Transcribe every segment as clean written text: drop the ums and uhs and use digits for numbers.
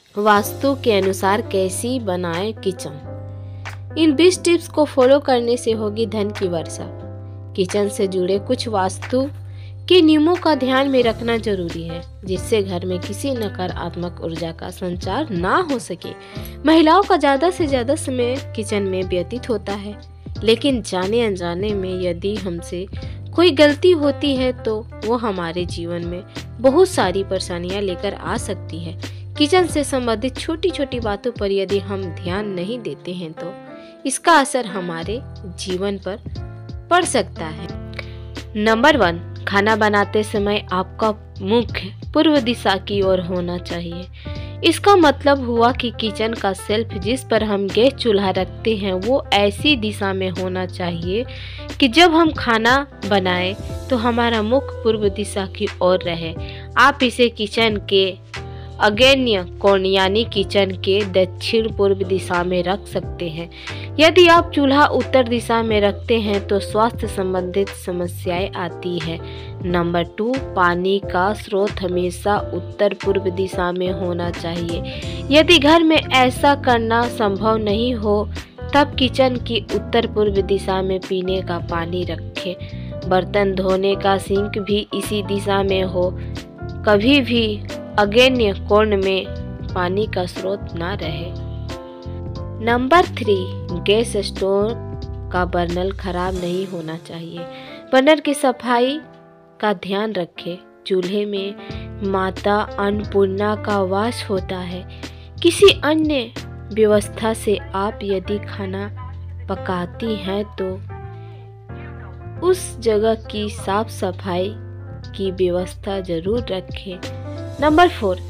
वास्तु के अनुसार कैसी बनाएं किचन। इन 20 टिप्स को फॉलो करने से होगी धन की वर्षा। किचन से जुड़े कुछ वास्तु के नियमों का ध्यान में रखना जरूरी है, जिससे घर में किसी नकारात्मक ऊर्जा का संचार ना हो सके। महिलाओं का ज्यादा से ज्यादा समय किचन में व्यतीत होता है, लेकिन जाने अनजाने में यदि हमसे कोई गलती होती है तो वो हमारे जीवन में बहुत सारी परेशानियां लेकर आ सकती है। किचन से संबंधित छोटी छोटी बातों पर यदि हम ध्यान नहीं देते हैं तो इसका असर हमारे जीवन पर पड़ सकता है। नंबर 1, खाना बनाते समय आपका मुख पूर्व दिशा की ओर होना चाहिए। इसका मतलब हुआ कि किचन का शेल्फ जिस पर हम गैस चूल्हा रखते हैं वो ऐसी दिशा में होना चाहिए कि जब हम खाना बनाएं तो हमारा मुख पूर्व दिशा की ओर रहे। आप इसे किचन के आग्नेय कोण यानी किचन के दक्षिण पूर्व दिशा में रख सकते हैं। यदि आप चूल्हा उत्तर दिशा में रखते हैं तो स्वास्थ्य संबंधित समस्याएं आती है। नंबर 2, पानी का स्रोत हमेशा उत्तर पूर्व दिशा में होना चाहिए। यदि घर में ऐसा करना संभव नहीं हो तब किचन की उत्तर पूर्व दिशा में पीने का पानी रखें। बर्तन धोने का सिंक भी इसी दिशा में हो। कभी भी आग्नेय कोण में पानी का स्रोत ना रहे। नंबर 3, गैस स्टोव का बर्नर खराब नहीं होना चाहिए। बर्नर की सफाई का ध्यान रखें। चूल्हे में माता अन्नपूर्णा का वास होता है। किसी अन्य व्यवस्था से आप यदि खाना पकाती हैं तो उस जगह की साफ सफाई की व्यवस्था जरूर रखें। नंबर 4,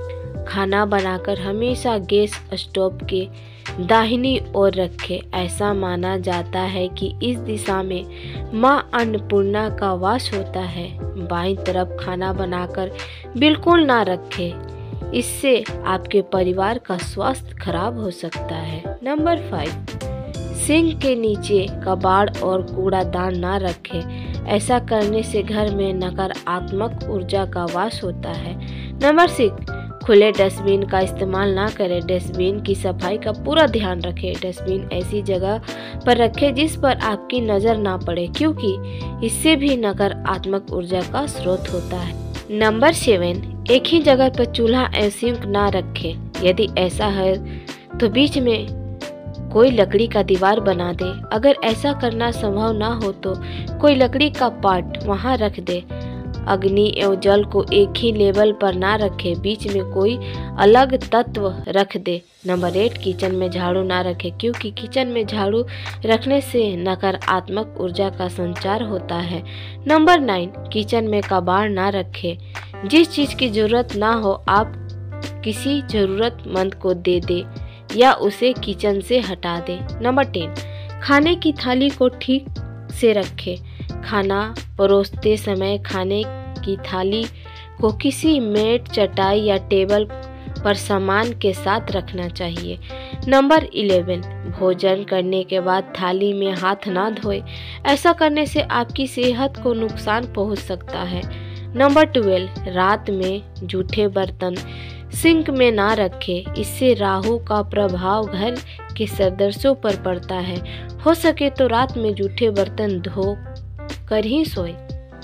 खाना बनाकर हमेशा गैस स्टोव के दाहिनी ओर रखें। ऐसा माना जाता है कि इस दिशा में मां अन्नपूर्णा का वास होता है। बाईं तरफ खाना बनाकर बिल्कुल ना रखें, इससे आपके परिवार का स्वास्थ्य खराब हो सकता है। नंबर 5, सिंक के नीचे कबाड़ और कूड़ादान ना रखें। ऐसा करने से घर में नकारात्मक ऊर्जा का वास होता है। नंबर 6, खुले डस्टबिन का इस्तेमाल ना करें। डस्टबिन की सफाई का पूरा ध्यान रखें। डस्टबिन ऐसी जगह पर रखें जिस पर आपकी नज़र ना पड़े, क्योंकि इससे भी नकारात्मक ऊर्जा का स्रोत होता है। नंबर 7, एक ही जगह पर चूल्हा और सिंक ना रखें। यदि ऐसा है तो बीच में कोई लकड़ी का दीवार बना दे। अगर ऐसा करना संभव ना हो तो कोई लकड़ी का पार्ट वहां रख दे। अग्नि एवं जल को एक ही लेवल पर ना रखे, बीच में कोई अलग तत्व रख दे। नंबर 8, किचन में झाड़ू ना रखे, क्योंकि किचन में झाड़ू रखने से नकारात्मक ऊर्जा का संचार होता है। नंबर 9, किचन में कबाड़ ना रखे। जिस चीज़ की जरूरत ना हो आप किसी जरूरतमंद को दे दे या उसे किचन से हटा दे। नंबर 10, खाने की थाली को ठीक से रखें। खाना परोसते समय खाने की थाली को किसी मेट, चटाई या टेबल पर सामान के साथ रखना चाहिए। नंबर 11, भोजन करने के बाद थाली में हाथ ना धोए। ऐसा करने से आपकी सेहत को नुकसान पहुंच सकता है। नंबर 12, रात में जूठे बर्तन सिंक में ना रखें। इससे राहु का प्रभाव घर के सदस्यों पर पड़ता है। हो सके तो रात में जूठे बर्तन धो कर ही सोए।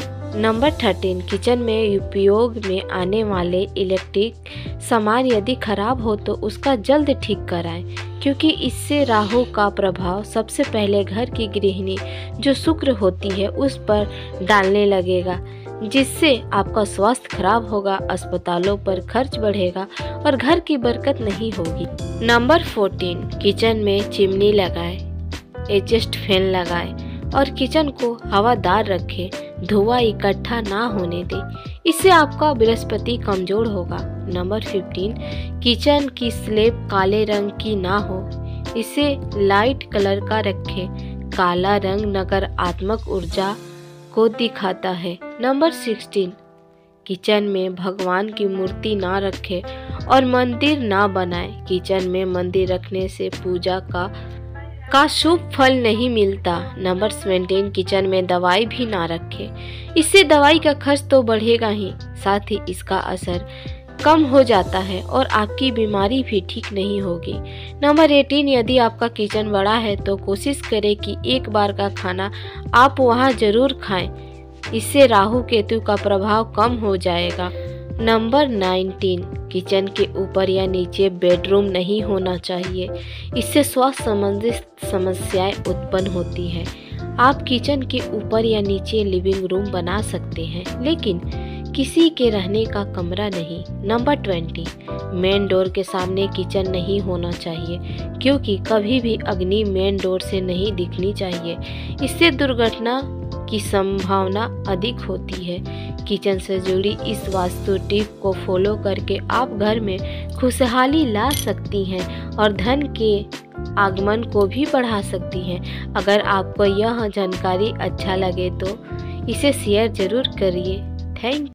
नंबर 13, किचन में उपयोग में आने वाले इलेक्ट्रिक सामान यदि खराब हो तो उसका जल्द ठीक कराएं, क्योंकि इससे राहु का प्रभाव सबसे पहले घर की गृहिणी जो शुक्र होती है उस पर डालने लगेगा, जिससे आपका स्वास्थ्य खराब होगा, अस्पतालों पर खर्च बढ़ेगा और घर की बरकत नहीं होगी। नंबर 14, किचन में चिमनी लगाएं, एग्जॉस्ट फैन लगाएं और किचन को हवादार रखें। धुआं इकट्ठा ना होने दें, इससे आपका बृहस्पति कमजोर होगा। नंबर 15, किचन की स्लैब काले रंग की ना हो, इसे लाइट कलर का रखें। काला रंग नकारात्मक ऊर्जा को दिखाता है। नंबर 16, किचन में भगवान की मूर्ति ना रखें और मंदिर ना बनाएं। किचन में मंदिर रखने से पूजा का शुभ फल नहीं मिलता। नंबर 17, किचन में दवाई भी ना रखें, इससे दवाई का खर्च तो बढ़ेगा ही, साथ ही इसका असर कम हो जाता है और आपकी बीमारी भी ठीक नहीं होगी। नंबर 18, यदि आपका किचन बड़ा है तो कोशिश करें कि एक बार का खाना आप वहां जरूर खाएं। इससे राहु केतु का प्रभाव कम हो जाएगा। नंबर 19, किचन के ऊपर या नीचे बेडरूम नहीं होना चाहिए। इससे स्वास्थ्य संबंधी समस्याएं उत्पन्न होती हैं। आप किचन के ऊपर या नीचे लिविंग रूम बना सकते हैं, लेकिन किसी के रहने का कमरा नहीं। नंबर 20, मेन डोर के सामने किचन नहीं होना चाहिए, क्योंकि कभी भी अग्नि मेन डोर से नहीं दिखनी चाहिए। इससे दुर्घटना की संभावना अधिक होती है। किचन से जुड़ी इस वास्तु टिप को फॉलो करके आप घर में खुशहाली ला सकती हैं और धन के आगमन को भी बढ़ा सकती हैं। अगर आपको यह जानकारी अच्छा लगे तो इसे शेयर जरूर करिए। थैंक